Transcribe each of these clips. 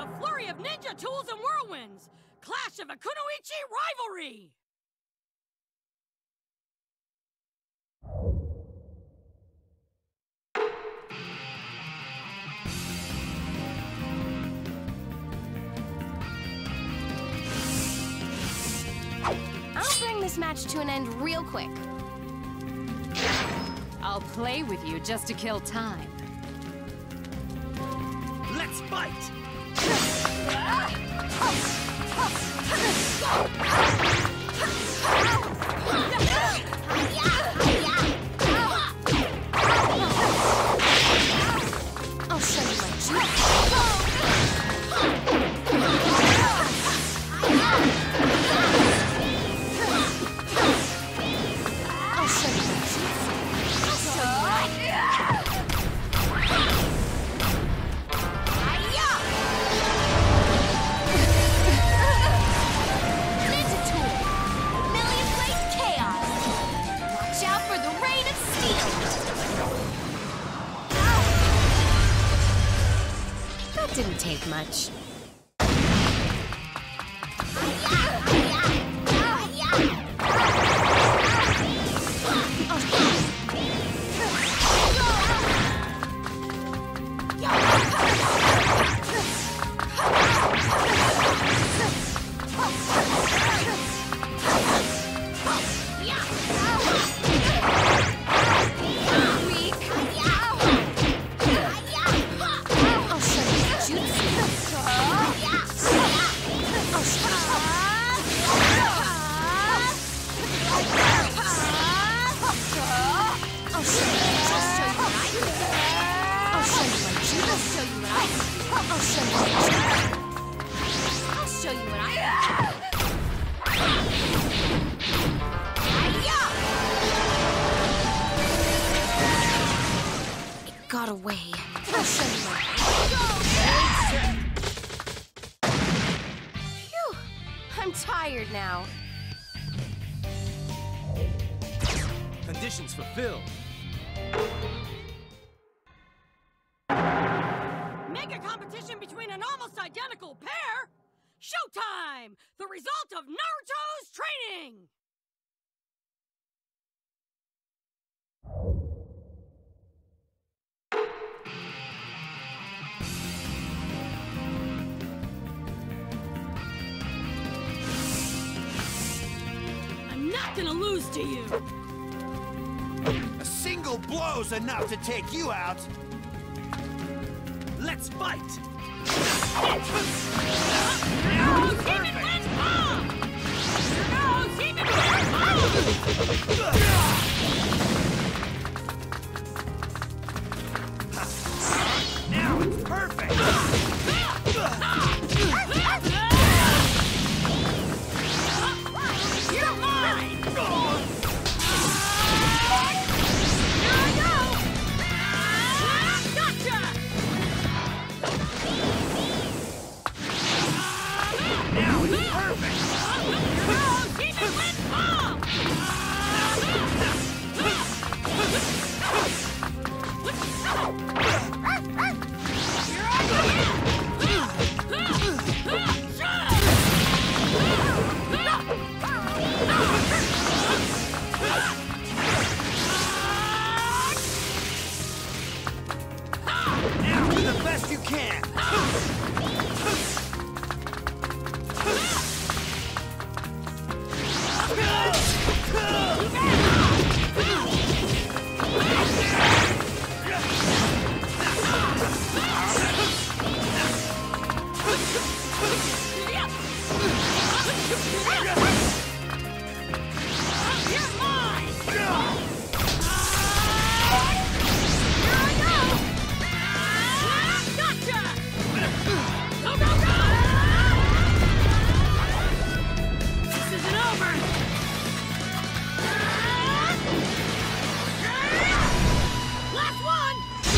A flurry of ninja tools and whirlwinds! Clash of a Kunoichi rivalry! I'll bring this match to an end real quick. I'll play with you just to kill time. Let's fight! I'll show you my juice. I'll show you my juice. I'll show you my Ninja Tool! Million Blade Chaos! Watch out for the Rain of Steel! That didn't take much. Got away. I'll show you what. Phew! I'm tired now. Conditions fulfilled. Mega competition between an almost identical pair? Showtime! The result of Naruto's training! I'm not gonna lose to you! A single blow's enough to take you out. Let's fight! Now it's perfect! You're mine! Gotcha! Now it's perfect! Keep it with Paul! Now do the best you can! You're mine! Gotcha! Go, go, go! This isn't over! Last one!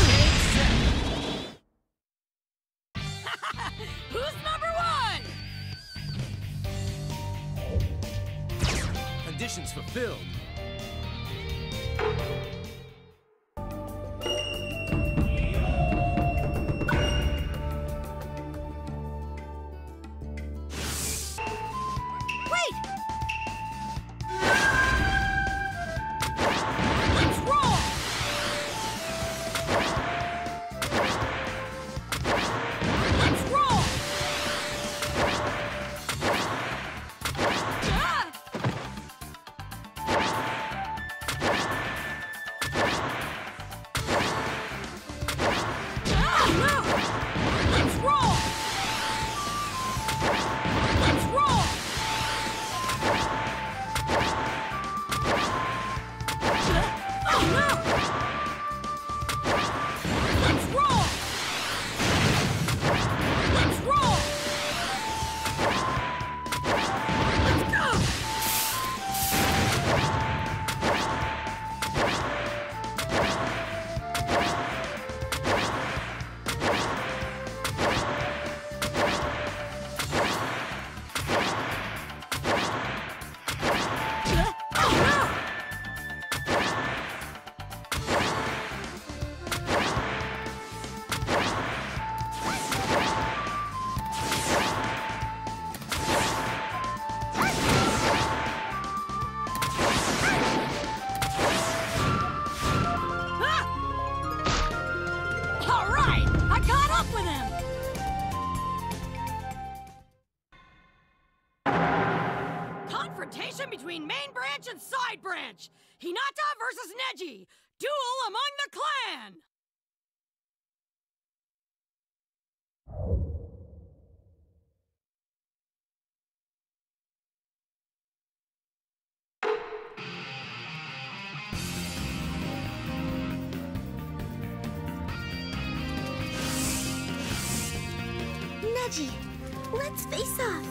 Who's number one? Conditions fulfilled. competition between main branch and side branch. Hinata versus Neji. Duel among the clan. Neji, let's face off.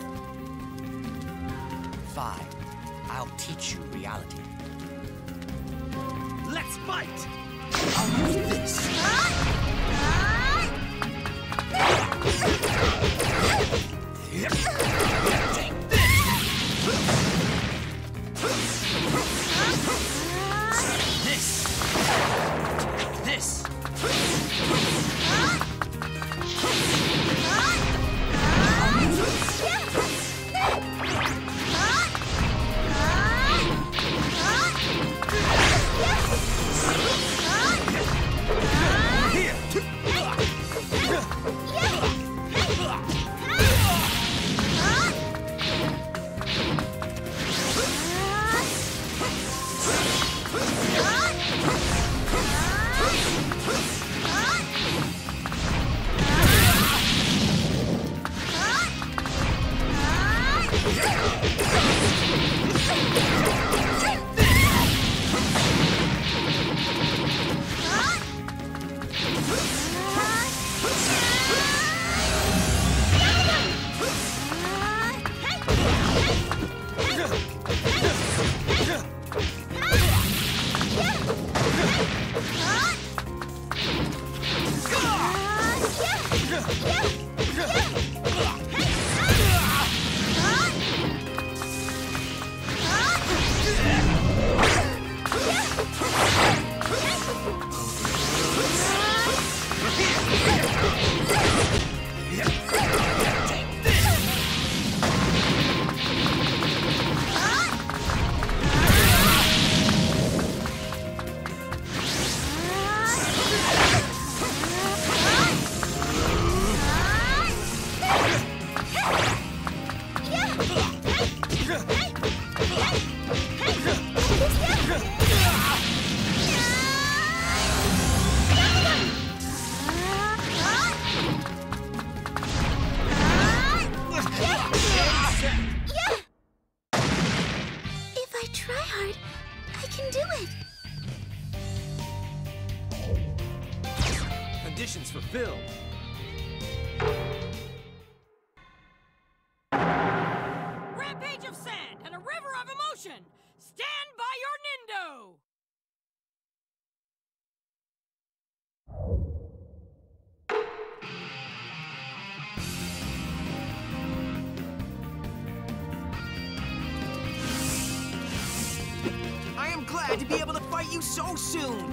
Fine. I'll teach you reality. Let's fight! I'll use this! Take this! Take this! Conditions fulfilled. Rampage of sand and a river of emotion. Stand by your Nindo. I am glad to be able to fight you so soon!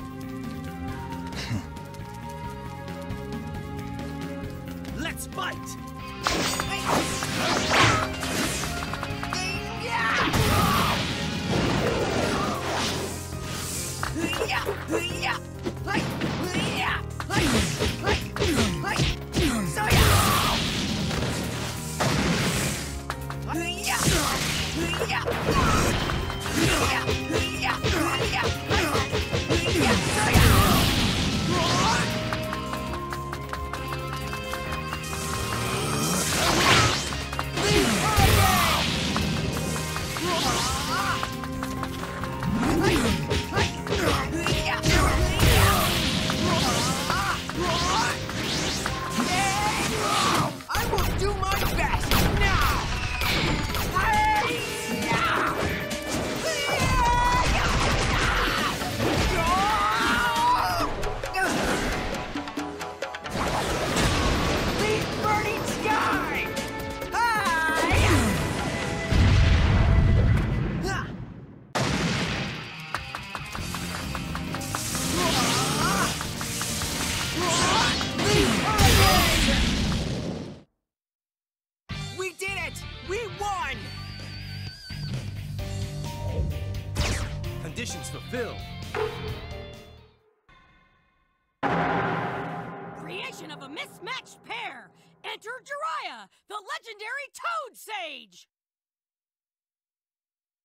Let's fight! I will do my best now! The burning sky! We did it! We won! Conditions fulfilled. Creation of a mismatched pair. Enter Jiraiya, the legendary Toad Sage.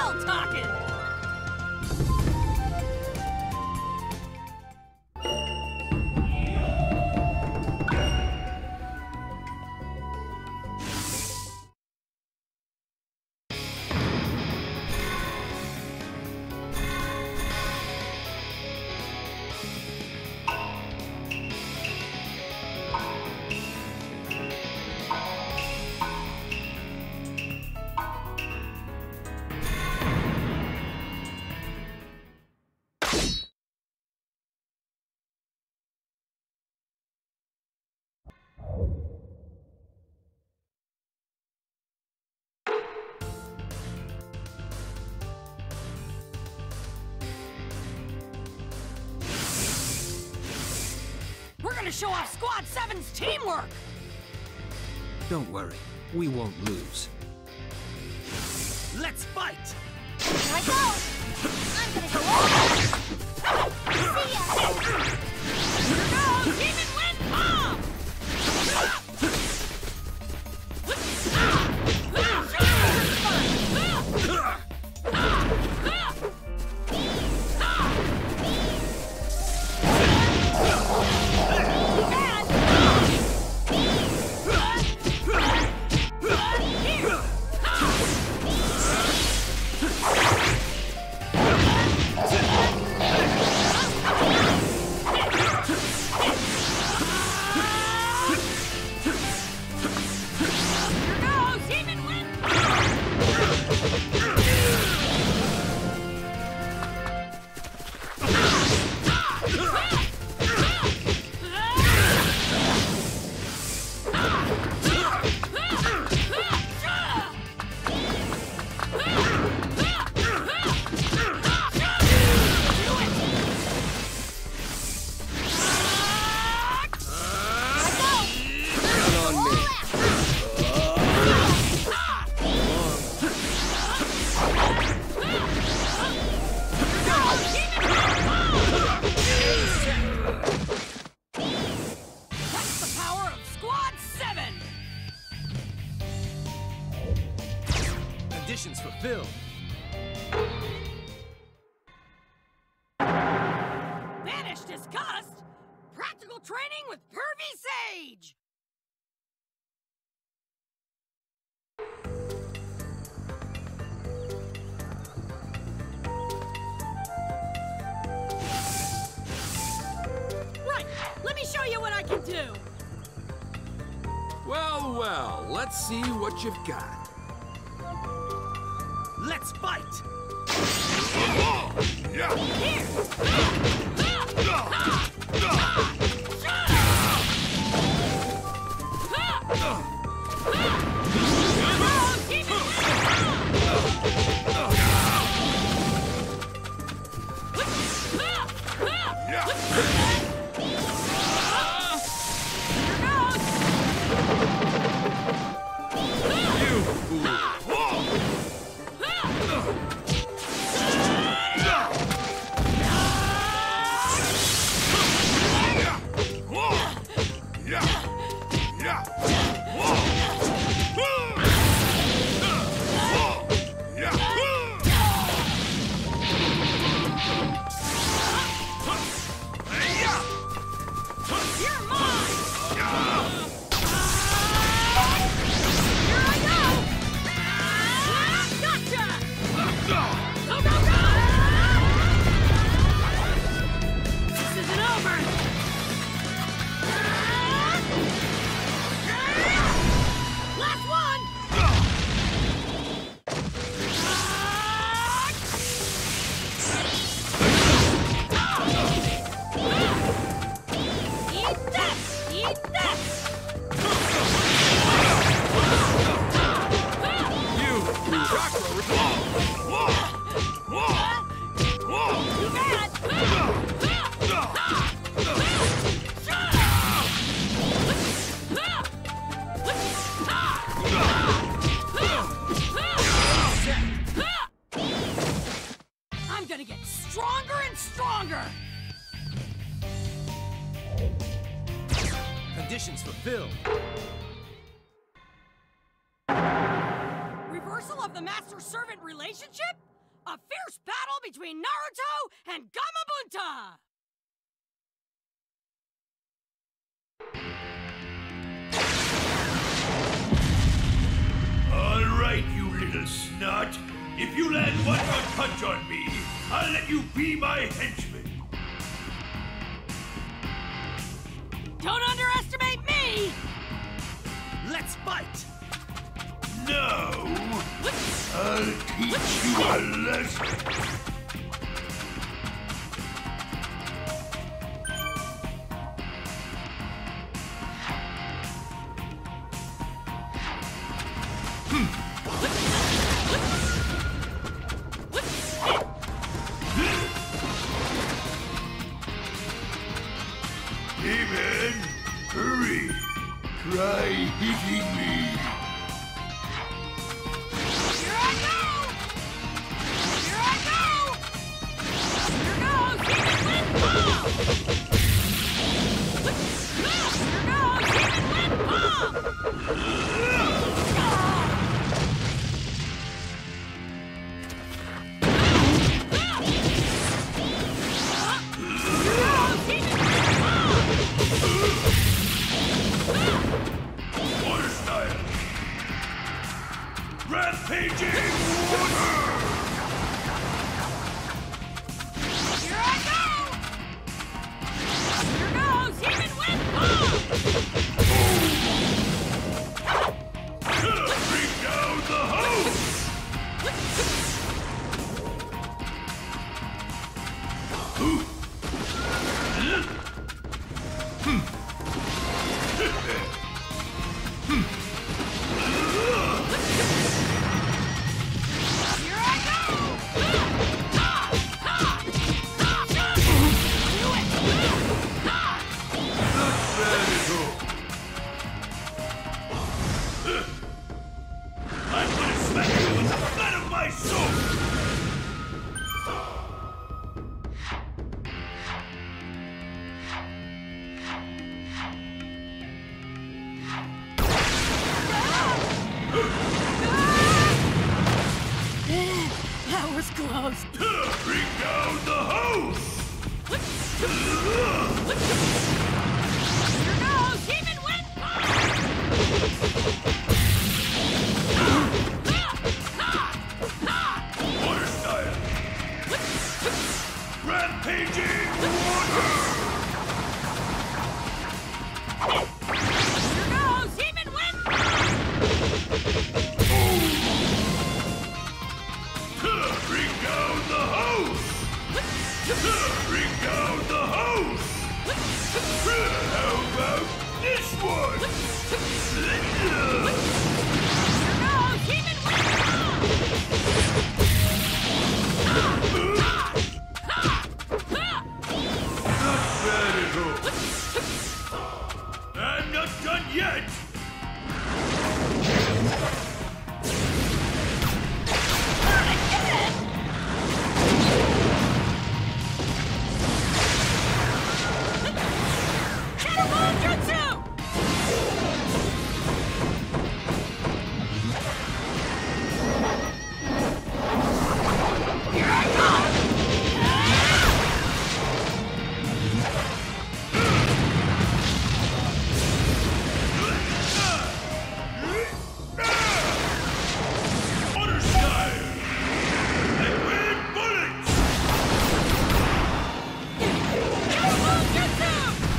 real talking! We're gonna show off Squad 7's teamwork! Don't worry, we won't lose. Let's fight! Here I go! I'm gonna go all out! See ya! Here goes Demon Wind Bomb! Conditions fulfilled. Banish disgust! Practical training with Pervy Sage! Right, let me show you what I can do! Well, well, let's see what you've got. Let's fight! I'm gonna get stronger and stronger! Conditions fulfilled. Reversal of the master-servant relationship? A fierce battle between Naruto and Gamabunta! All right, you little snot. If you land one more punch on me, I'll let you be my henchman. Don't underestimate me! Let's fight! No! I'll teach you a lesson. Hey man, hurry! Try hitting me! Here I go! Here I go! Here goes Demon Wind Bomb! Here goes Demon Wind Bomb! Water style! Rampaging water! Here I go! Here goes Demon Wind Bomb! Bring down the house! Here I go! I'm gonna smack you with the flat of my sword! That was close. Bring down the house! Here goes Demon Wind Water style! Rampaging water! Here goes Demon Wind Bring down the house! Bring down the house! How about this one? Here goes Demon Not bad at all. I'm not done yet! Shadowball Jutsu! Here I go! Water style! Liquid bullets! Shadowball Jutsu!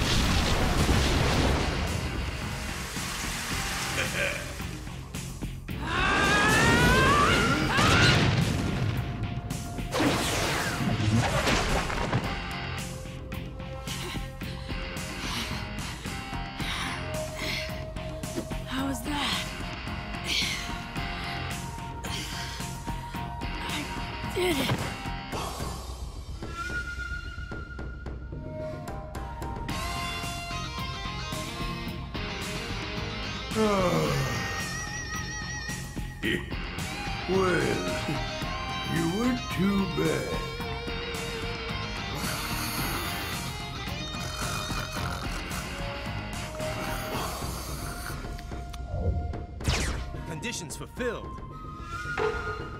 How was that? I did it. Well, you weren't too bad. Conditions fulfilled.